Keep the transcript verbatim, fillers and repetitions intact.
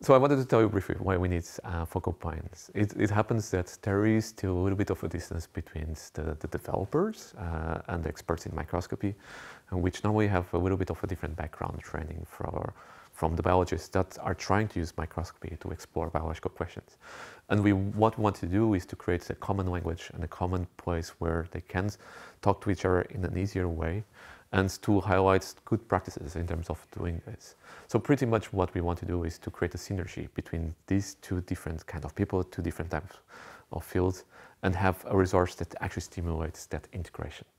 So I wanted to tell you briefly why we need uh, focal points. It, it happens that there is still a little bit of a distance between the, the developers uh, and the experts in microscopy, and which normally have a little bit of a different background training for, from the biologists that are trying to use microscopy to explore biological questions. And we, what we want to do is to create a common language and a common place where they can talk to each other in an easier way, and to highlight good practices in terms of doing this. So pretty much what we want to do is to create a synergy between these two different kind of people, two different types of fields, and have a resource that actually stimulates that integration.